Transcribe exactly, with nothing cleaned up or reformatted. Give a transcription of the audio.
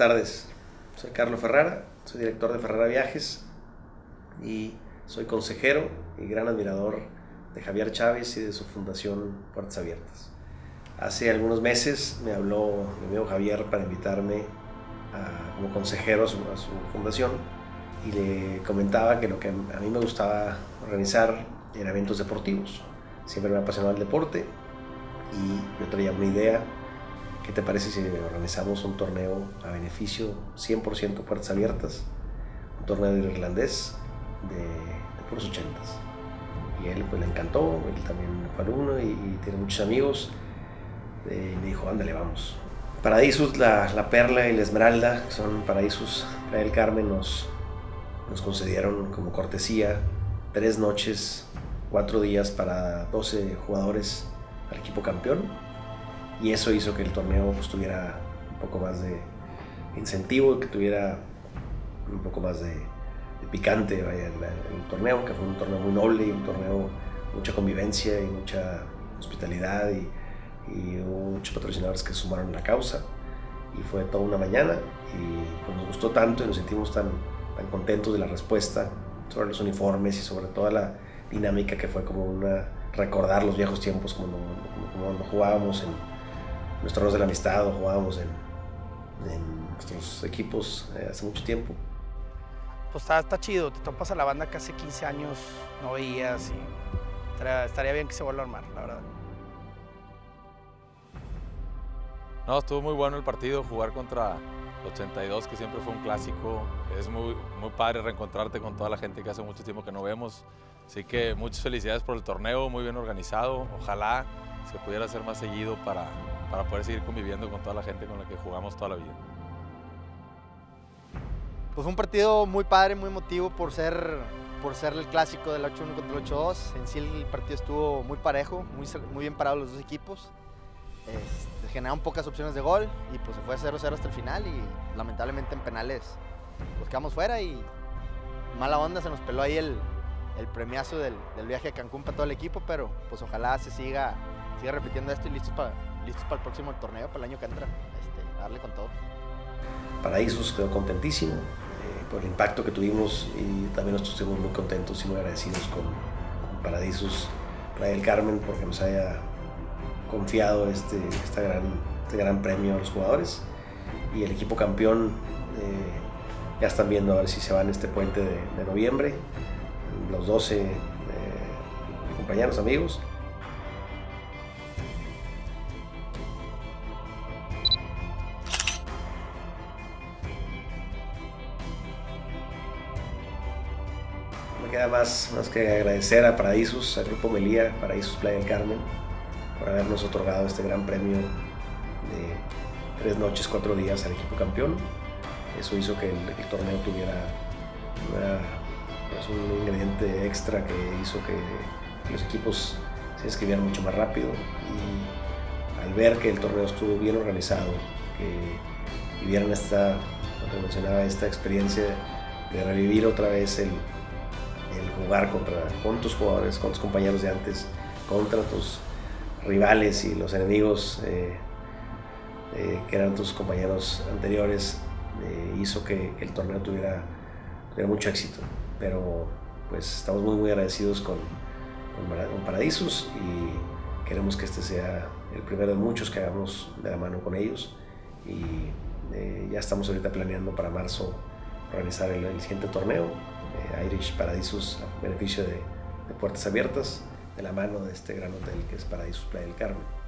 tardes, soy Carlos Ferrara, soy director de Ferrara Viajes y soy consejero y gran admirador de Javier Chávez y de su fundación Puertas Abiertas. Hace algunos meses me habló mi amigo Javier para invitarme a, como consejero a su, a su fundación, y le comentaba que lo que a mí me gustaba organizar eran eventos deportivos. Siempre me apasionaba el deporte y yo traía una idea. ¿Qué te parece si organizamos un torneo a beneficio cien por ciento Puertas Abiertas? Un torneo de irlandés de, de puros ochentas. Y a él pues le encantó, él también fue alumno y, y tiene muchos amigos. Eh, y me dijo, ándale, vamos. Paradisus, la, la Perla y la Esmeralda, que son Paradisus Playa del Carmen, nos, nos concedieron como cortesía tres noches, cuatro días para doce jugadores al equipo campeón. Y eso hizo que el torneo pues, tuviera un poco más de incentivo, que tuviera un poco más de, de picante vaya, el, el torneo, que fue un torneo muy noble y un torneo de mucha convivencia y mucha hospitalidad, y, y hubo muchos patrocinadores que se sumaron a la causa, y fue toda una mañana y pues, nos gustó tanto y nos sentimos tan, tan contentos de la respuesta sobre los uniformes y sobre toda la dinámica que fue como una recordar los viejos tiempos cuando, como, como jugábamos en nuestros Torneos de la Amistad o jugábamos en, en nuestros equipos eh, hace mucho tiempo. Pues está, está chido, te topas a la banda que hace quince años no veías y estaría, estaría bien que se vuelva a armar, la verdad. No, estuvo muy bueno el partido, jugar contra ochenta y dos, que siempre fue un clásico. Es muy, muy padre reencontrarte con toda la gente que hace mucho tiempo que no vemos. Así que muchas felicidades por el torneo, muy bien organizado. Ojalá se pudiera hacer más seguido para, para poder seguir conviviendo con toda la gente con la que jugamos toda la vida. Pues fue un partido muy padre, muy emotivo por ser, por ser el clásico del ocho uno contra el ocho dos. En sí el partido estuvo muy parejo, muy, muy bien parados los dos equipos. Este, generaron pocas opciones de gol y pues se fue cero cero hasta el final, y lamentablemente en penales pues quedamos fuera y mala onda, se nos peló ahí el, el premiazo del, del viaje a Cancún para todo el equipo, pero pues ojalá se siga, siga repitiendo esto y listos para listos para el próximo torneo, para el año que entra, este, darle con todo. Paradisus quedó contentísimo eh, por el impacto que tuvimos, y también nosotros estuvimos muy contentos y muy agradecidos con, con Paradisus Playa del Carmen porque nos haya confiado este, esta gran, este gran premio a los jugadores, y el equipo campeón eh, ya están viendo a ver si se van este puente de, de noviembre, los doce eh, compañeros, amigos. Me queda más, más que agradecer a Paradisus, al Grupo Melía, Paradisus Playa del Carmen, por habernos otorgado este gran premio de tres noches, cuatro días al equipo campeón. Eso hizo que el, el torneo tuviera una, pues un ingrediente extra que hizo que, que los equipos se inscribieran mucho más rápido, y al ver que el torneo estuvo bien organizado, que vivieran esta, como mencionaba, esta experiencia de revivir otra vez el, el jugar contra, con tus jugadores, con tus compañeros de antes, contra tus rivales y los enemigos eh, eh, que eran tus compañeros anteriores, eh, hizo que, que el torneo tuviera, tuviera mucho éxito. Pero pues estamos muy muy agradecidos con, con, con Paradisus, y queremos que este sea el primero de muchos que hagamos de la mano con ellos, y eh, ya estamos ahorita planeando para marzo organizar el, el siguiente torneo, eh, Irish Paradisus, a beneficio de, de Puertas Abiertas, de la mano de este gran hotel que es Paradisus Playa del Carmen.